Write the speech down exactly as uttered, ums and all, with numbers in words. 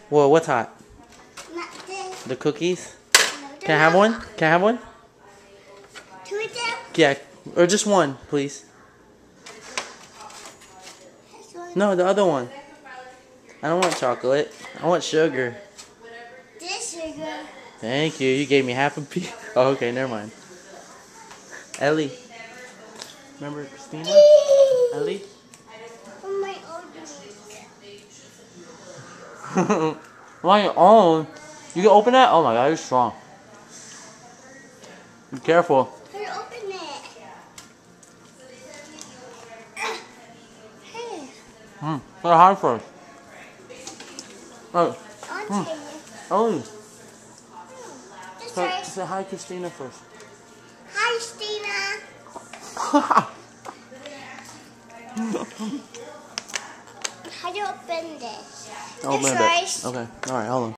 Well, what's hot? Not this. The cookies? No, Can I have one? Can I have one? Two of them? Yeah, or just one, please. This one. No, the other one. I don't want chocolate. I want sugar. This sugar. Thank you. You gave me half a piece. Oh, okay, never mind. Ellie. Remember Christina? Ellie? On my own. On your own? You can open that? Oh my god, you're strong. Be careful. Hey, open it. Hey. Hmm. Say hi first. Oh. I'll take it. Ellie. Just Say, try. say hi Christina first. Hi, Stina. How do you open this? Open Just it. try. Okay. Alright, hold on.